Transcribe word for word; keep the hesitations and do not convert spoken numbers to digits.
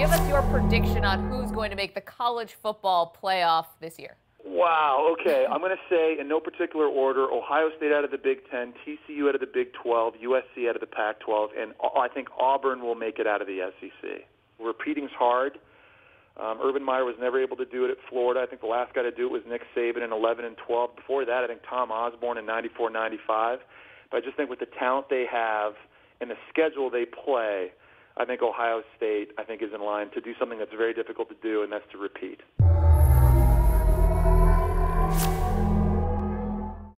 Give us your prediction on who's going to make the college football playoff this year. Wow, okay. I'm going to say, in no particular order, Ohio State out of the Big Ten, T C U out of the Big twelve, U S C out of the Pac twelve, and I think Auburn will make it out of the S E C. Repeating's hard. Um, Urban Meyer was never able to do it at Florida. I think the last guy to do it was Nick Saban in eleven and twelve. Before that, I think Tom Osborne in ninety-four ninety-five. But I just think with the talent they have and the schedule they play, I think Ohio State, I think, is in line to do something that's very difficult to do, and that's to repeat.